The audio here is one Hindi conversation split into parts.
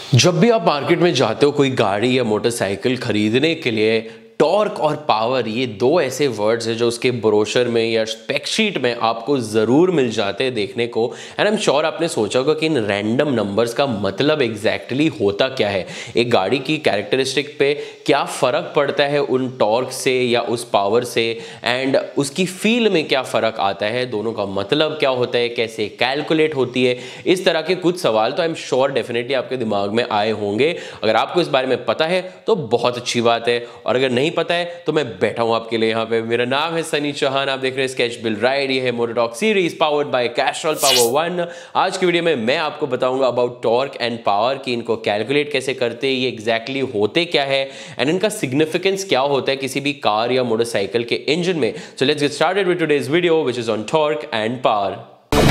जब भी आप मार्केट में जाते हो कोई गाड़ी या मोटरसाइकिल खरीदने के लिए, टॉर्क और पावर ये दो ऐसे वर्ड्स हैं जो उसके ब्रोशर में या स्पेक शीट में आपको ज़रूर मिल जाते हैं देखने को। एंड आई एम श्योर आपने सोचा होगा कि इन रैंडम नंबर्स का मतलब एग्जैक्टली होता क्या है, एक गाड़ी की कैरेक्टरिस्टिक पे क्या फ़र्क पड़ता है उन टॉर्क से या उस पावर से, एंड उसकी फील में क्या फ़र्क आता है, दोनों का मतलब क्या होता है, कैसे कैलकुलेट होती है। इस तरह के कुछ सवाल तो आई एम श्योर डेफिनेटली आपके दिमाग में आए होंगे। अगर आपको इस बारे में पता है तो बहुत अच्छी बात है, और अगर नहीं पता है तो मैं बैठा हूं आपके लिए यहाँ पे। मेरा नाम है सनी चौहान, आप देख रहे हैं स्केच बिल राइड। ये है motor talk series powered by Castrol power one. आज की वीडियो में मैं आपको बताऊंगा अबाउट टॉर्क एंड पावर, कि इनको कैलकुलेट कैसे करते हैं, ये एग्जैक्टली होते क्या है, एंड इनका सिग्निफिकेंस क्या होता है किसी भी कार या मोटरसाइकिल के इंजन में। So let's get started with today's video which is on torque and power.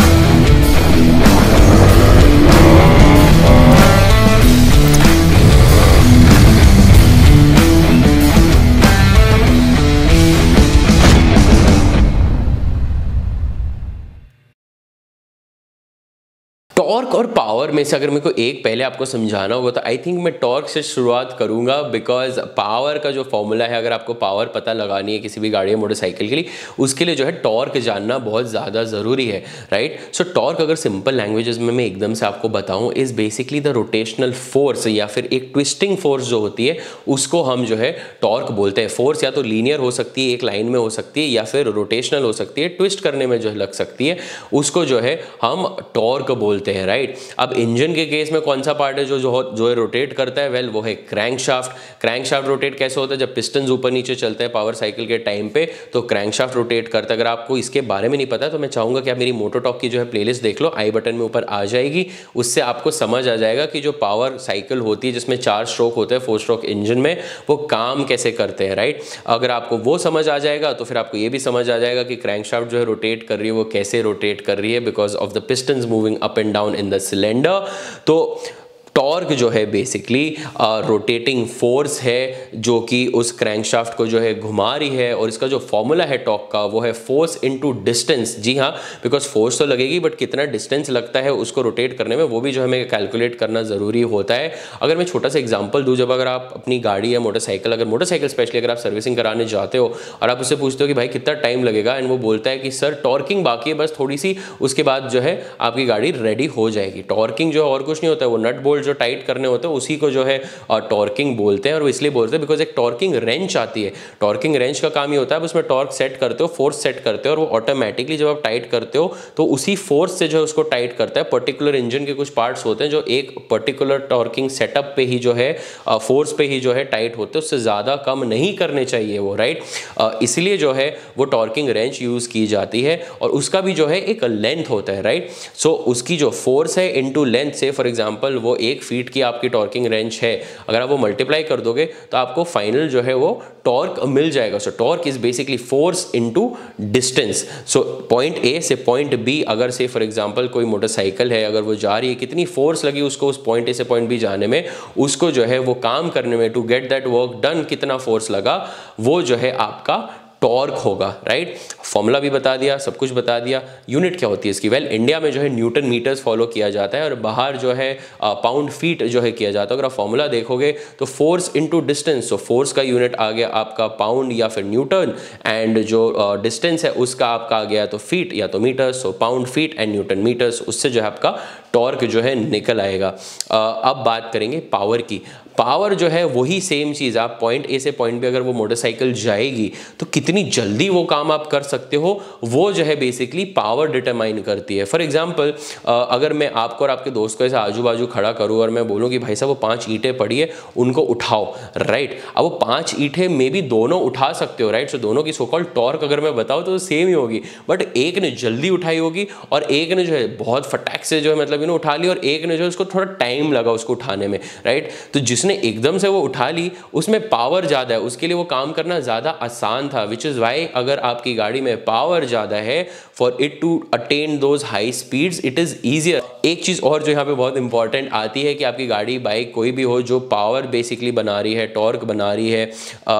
Torque और पावर में से अगर मेरे को एक पहले आपको समझाना होगा तो आई थिंक मैं टॉर्क से शुरुआत करूंगा, बिकॉज पावर का जो फॉर्मूला है, अगर आपको पावर पता लगानी है किसी भी गाड़ी या मोटरसाइकिल के लिए, उसके लिए जो है टॉर्क जानना बहुत ज़्यादा ज़रूरी है, राइट। सो टॉर्क अगर सिंपल लैंग्वेजेस में मैं एकदम से आपको बताऊं, is basically the rotational force या फिर एक ट्विस्टिंग फोर्स जो होती है उसको हम जो है टॉर्क बोलते हैं। फोर्स या तो लीनियर हो सकती है, एक लाइन में हो सकती है, या फिर रोटेशनल हो सकती है, ट्विस्ट करने में जो है लग सकती है, उसको जो है हम टॉर्क बोलते हैं, राइट। अब इंजन के केस में कौन सा पार्ट है जो है रोटेट करता है? वेल वो है क्रैंकशाफ्ट। क्रैंकशाफ्ट रोटेट कैसे होता है? जब पिस्टन्स ऊपर नीचे चलते हैं पावर साइकिल के टाइम पे, तो क्रैंकशाफ्ट रोटेट करता है। अगर आपको इसके बारे में नहीं पता तो मैं चाहूंगा कि आप मेरी मोटर टॉक की जो है प्लेलिस्ट देख लो, आई बटन में ऊपर आ जाएगी। उससे आपको समझ आ जाएगा कि जो पावर साइकिल होती है जिसमें 4 स्ट्रोक होते हैं 4 स्ट्रोक इंजन में, वो काम कैसे करते हैं, राइट। अगर आपको वो समझ आ जाएगा तो फिर आपको ये भी समझ आ जाएगा कि क्रैंकशाफ्ट जो है रोटेट कर रही है वो कैसे रोटेट कर रही है, because of the pistons moving up and down in the cylinder. तो टॉर्क जो है बेसिकली रोटेटिंग फोर्स है जो कि उस क्रैंकशाफ्ट को जो है घुमा रही है, और इसका जो फॉर्मूला है टॉर्क का वो है फोर्स इनटू डिस्टेंस। जी हाँ, बिकॉज फोर्स तो लगेगी बट कितना डिस्टेंस लगता है उसको रोटेट करने में, वो भी जो हमें कैलकुलेट करना ज़रूरी होता है। अगर मैं छोटा सा एग्जांपल दूं, जब अगर आप अपनी गाड़ी या मोटरसाइकिल, अगर मोटरसाइकिल स्पेशली अगर आप सर्विसिंग कराने जाते हो और आप उससे पूछते हो कि भाई कितना टाइम लगेगा, एंड वो बोलता है कि सर टॉर्किंग बाकी है बस थोड़ी सी, उसके बाद जो है आपकी गाड़ी रेडी हो जाएगी। टॉर्किंग जो है और कुछ नहीं होता है, वो नट बोल्ट जो टाइट करने होते हैं उसी को जो है टॉर्किंग बोलते हैं। और वो इसलिए बोलते हैं बिकॉज एक टॉर्किंग रेंच आती है। टॉर्किंग रेंच का काम ये होता है, आप उसमें टॉर्क सेट करते हो, फोर्स सेट करते हो, और वो ऑटोमेटिकली जब आप टाइट करते हो तो उसी फोर्स से जो है उसको टाइट करता है। पर्टिकुलर इंजन के कुछ पार्ट्स होते हैं जो एक पर्टिकुलर टॉर्किंग सेटअप पे ही जो है फोर्स पे ही जो है टाइट होते हैं, उससे ज़्यादा कम नहीं करने चाहिए वो, राइट। इसलिए जो है वो टॉर्किंग रेंच यूज़ की जाती है, और उसका भी जो है एक लेंथ होता है, राइट। सो उसकी जो फोर्स है इनटू लेंथ से, फॉर एग्जांपल वो 1 फीट की आपकी टॉर्किंग रेंच है, अगर आप वो मल्टीप्लाई कर दोगे तो आपको फाइनल जो है वो टॉर्क मिल जाएगा। So torque is basically force into distance. So point A से पॉइंट बी, अगर से फॉर एग्जांपल कोई मोटरसाइकिल है, अगर वो जा रही है, कितनी फोर्स लगी उसको उस पॉइंट ए से पॉइंट बी जाने में, उसको जो है वो काम करने में, to get that work done, कितना फोर्स लगा, वो जो है आपका टॉर्क होगा, राइट। फॉर्मूला भी बता दिया, सब कुछ बता दिया। यूनिट क्या होती है इसकी? वेल इंडिया में जो है न्यूटन मीटर्स फॉलो किया जाता है, और बाहर जो है पाउंड फीट जो है किया जाता है। अगर आप फॉर्मूला देखोगे तो फोर्स इनटू डिस्टेंस, तो फोर्स का यूनिट आ गया आपका पाउंड या फिर न्यूटन, एंड जो डिस्टेंस है उसका आपका आ गया तो फीट या तो metres, so pound feet and newton metres, उससे जो है आपका टॉर्क जो है निकल आएगा। अब बात करेंगे पावर की। पावर जो है वही सेम चीज़, आप पॉइंट ए से पॉइंट बी अगर वो मोटरसाइकिल जाएगी तो कितनी जल्दी वो काम आप कर सकते हो, वो जो है बेसिकली पावर डिटरमाइन करती है। फॉर एग्जांपल अगर मैं आपको और आपके दोस्त को ऐसे आजू बाजू खड़ा करूँ और मैं बोलूँ कि भाई साहब वो 5 ईंटें पड़ी है, उनको उठाओ, राइट। अब वो 5 ईंटें मे बी दोनों उठा सकते हो, राइट। सो दोनों की सो कॉल्ड टॉर्क अगर मैं बताऊँ तो सेम ही होगी, बट एक ने जल्दी उठाई होगी और एक ने जो है बहुत फटाक से जो है मतलब उठा ली, और एक ने जो है उसको थोड़ा टाइम लगा उसको उठाने में, राइट। तो जिसने एकदम से वो उठा ली उसमें पावर ज़्यादा है, उसके लिए वो काम करना ज़्यादा आसान था, विच इज़ वाई अगर आपकी गाड़ी में पावर ज़्यादा है, for it to attain those high speeds it is easier. एक चीज़ और जो यहाँ पे बहुत इंपॉर्टेंट आती है कि आपकी गाड़ी बाइक कोई भी हो जो पावर बेसिकली बना रही है, टॉर्क बना रही है,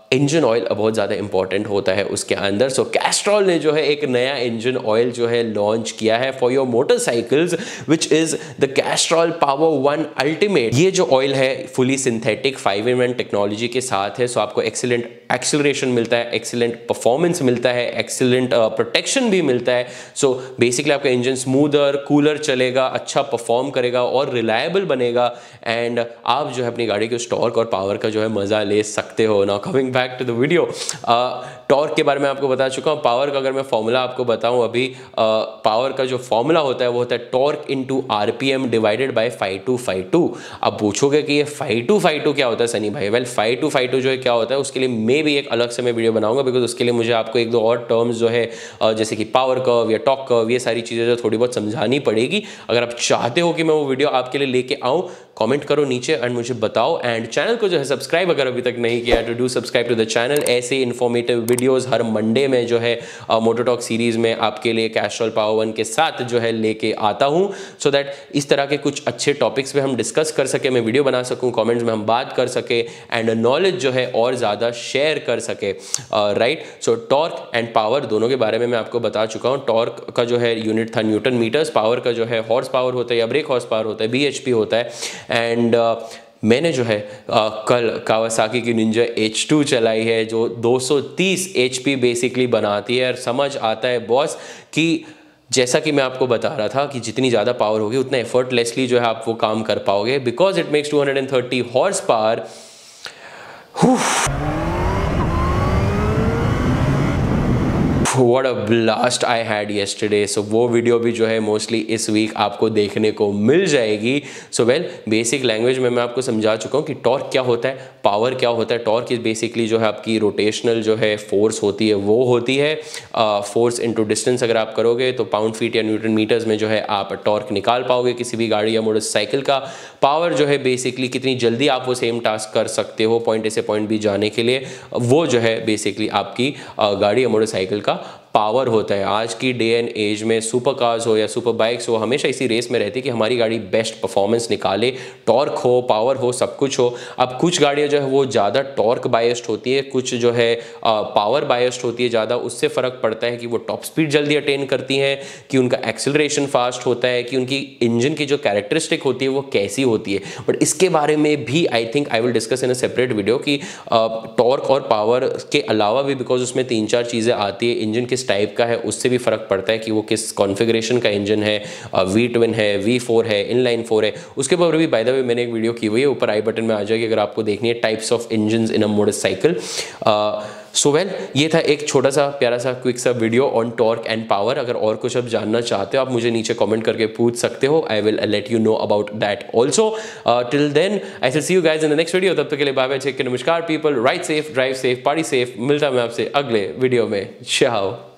इंजन ऑयल बहुत ज़्यादा इंपॉर्टेंट होता है उसके अंदर। सो कैस्ट्रॉल ने जो है एक नया इंजन ऑयल जो है लॉन्च किया है for your motorcycles, which is the Castrol power 1 ultimate. ये जो ऑयल है फुली सिंथेटिक 5-in-1 टेक्नोलॉजी के साथ है। सो आपको एक्सीलेंट एक्सीलरेशन मिलता है, एक्सीलेंट परफॉर्मेंस मिलता है, एक्सीलेंट प्रोटेक्शन भी मिलता है। सो बेसिकली आपका इंजन स्मूदर कूलर चलेगा, अच्छा परफॉर्म करेगा और रिलायबल बनेगा, एंड आप जो है अपनी गाड़ी के उस टॉर्क और पावर का जो है मज़ा ले सकते हो। Now coming back to the video, torque के बारे में आपको बता चुका हूँ। पावर का अगर मैं फॉर्मूला आपको बताऊँ अभी, पावर का जो फॉर्मूला होता है वो होता है torque into RPM divided by 5252। अब पूछोगे कि ये 5252 क्या होता है सनी भाई? वेल 5252 जो है क्या होता है उसके लिए मे भी एक अलग से मैं वीडियो बनाऊंगा, बिकॉज उसके लिए मुझे आपको एक दो और टर्म्स जो है जैसे कि पावर कर्व या टॉर्क कर्व, ये सारी चीज़ें जो थोड़ी बहुत समझानी पड़ेगी। अगर आप चाहते हो कि मैं वो वीडियो आपके लिए लेके आऊँ, कमेंट करो नीचे एंड मुझे बताओ। एंड चैनल को जो है सब्सक्राइब अगर अभी तक नहीं किया तो do subscribe to the channel. ऐसे इन्फॉर्मेटिव वीडियोस हर मंडे में जो है मोटर टॉक सीरीज में आपके लिए कैस्ट्रॉल पावर 1 के साथ जो है लेके आता हूं, सो दैट इस तरह के कुछ अच्छे टॉपिक्स पे हम डिस्कस कर सके, मैं वीडियो बना सकूं, कमेंट्स में हम बात कर सके एंड नॉलेज जो है और ज़्यादा शेयर कर सके, right. So torque and power दोनों के बारे में मैं आपको बता चुका हूँ। टॉर्क का जो है यूनिट था न्यूटन मीटर्स, पावर का जो है हॉर्स पावर होता है या ब्रेक हॉर्स पावर होता है, BHP होता है। एंड मैंने जो है कल कावासाकी की निंजा H2 चलाई है जो 230 HP बेसिकली बनाती है। और समझ आता है बॉस कि जैसा कि मैं आपको बता रहा था कि जितनी ज़्यादा पावर होगी उतना एफर्टलेसली जो है आप वो काम कर पाओगे, because it makes 230 horse power. What a blast I had yesterday। So वो वीडियो भी जो है मोस्टली इस वीक आपको देखने को मिल जाएगी। सो वेल बेसिक लैंग्वेज में मैं आपको समझा चुका हूँ कि टॉर्क क्या होता है, पावर क्या होता है। टॉर्क इज बेसिकली जो है आपकी रोटेशनल जो है फोर्स होती है वो होती है फोर्स इनटू डिस्टेंस। अगर आप करोगे तो पाउंड फीट या न्यूटन मीटर्स में जो है आप टॉर्क निकाल पाओगे किसी भी गाड़ी या मोटरसाइकिल का। पावर जो है बेसिकली कितनी जल्दी आप वो सेम टास्क कर सकते हो पॉइंट ए से पॉइंट बी जाने के लिए, वो जो है बेसिकली आपकी गाड़ी या मोटरसाइकिल का पावर होता है। आज की डे एंड एज में सुपर कार्स हो या सुपर बाइक्स हो, हमेशा इसी रेस में रहती है कि हमारी गाड़ी बेस्ट परफॉर्मेंस निकाले, टॉर्क हो, पावर हो, सब कुछ हो। अब कुछ गाड़ियां जो है वो ज़्यादा टॉर्क बायस्ड होती है, कुछ जो है पावर बायस्ड होती है ज़्यादा। उससे फ़र्क पड़ता है कि वो टॉप स्पीड जल्दी अटेन करती हैं, कि उनका एक्सेलरेशन फास्ट होता है, कि उनकी इंजन की जो कैरेक्टरिस्टिक होती है वो कैसी होती है। बट इसके बारे में भी I think I will discuss in a separate video कि टॉर्क और पावर के अलावा भी, बिकॉज उसमें 3-4 चीज़ें आती है, इंजन किस टाइप का है उससे भी फर्क पड़ता है कि वो किस कॉन्फ़िगरेशन का इंजन है, V ट्विन है, V4 है, इनलाइन 4 है। उसके ऊपर भी बाय द वे मैंने एक वीडियो की हुई है, ऊपर आई बटन में आ जाएगी अगर आपको देखनी है, types of engines in a motorcycle. So well ये था एक छोटा सा प्यारा सा क्विक सा video on torque and power. अगर और कुछ आप जानना चाहते हो आप मुझे नीचे कमेंट करके पूछ सकते हो, I will let you know about that also. Till then I will see you guys in the next video. तब तक के लिए बाय बाय, टेक केयर, नमस्कार people, ride safe, drive safe, party safe. मिलता मैं आपसे अगले वीडियो में। चाओ।